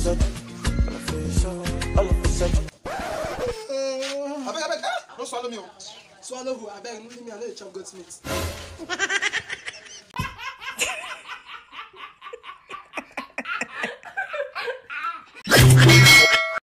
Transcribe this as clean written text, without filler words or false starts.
Abeg, don't swallow me. Swallow who? Abeg, leave me alone, chop goat meat.